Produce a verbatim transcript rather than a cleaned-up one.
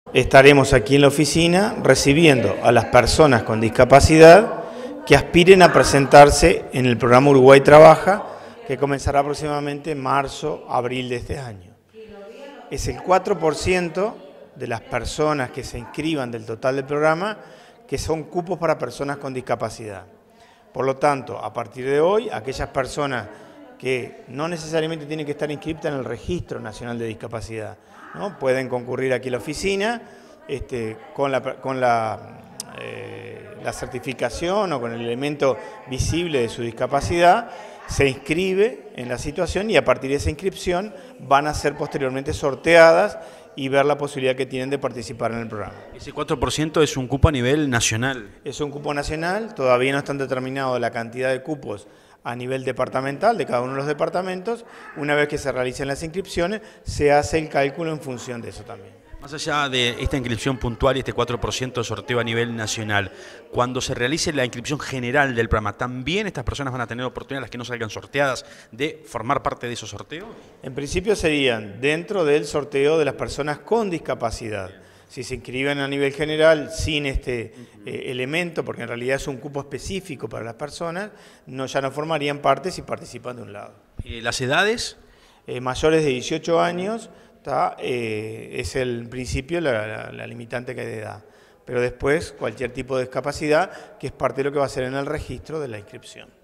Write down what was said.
Estaremos aquí en la oficina recibiendo a las personas con discapacidad que aspiren a presentarse en el programa Uruguay Trabaja, que comenzará aproximadamente en marzo, abril de este año. Es el cuatro por ciento de las personas que se inscriban del total del programa que son cupos para personas con discapacidad. Por lo tanto, a partir de hoy, aquellas personas que no necesariamente tienen que estar inscritas en el Registro Nacional de Discapacidad, ¿no? Pueden concurrir aquí a la oficina este, con, la, con la, eh, la certificación o con el elemento visible de su discapacidad, se inscribe en la situación y a partir de esa inscripción van a ser posteriormente sorteadas y ver la posibilidad que tienen de participar en el programa. Ese cuatro por ciento es un cupo a nivel nacional. Es un cupo nacional, todavía no están determinados la cantidad de cupos a nivel departamental de cada uno de los departamentos. Una vez que se realicen las inscripciones, se hace el cálculo en función de eso también. Más allá de esta inscripción puntual y este cuatro por ciento de sorteo a nivel nacional, cuando se realice la inscripción general del programa, ¿también estas personas van a tener oportunidad, las que no salgan sorteadas, de formar parte de esos sorteos? En principio serían dentro del sorteo de las personas con discapacidad. Si se inscriben a nivel general sin este eh, elemento, porque en realidad es un cupo específico para las personas, no, ya no formarían parte si participan de un lado. Eh, ¿Las edades? Eh, mayores de dieciocho años, ta, eh, es el principio, la, la, la limitante que hay de edad. Pero después cualquier tipo de discapacidad, que es parte de lo que va a ser en el registro de la inscripción.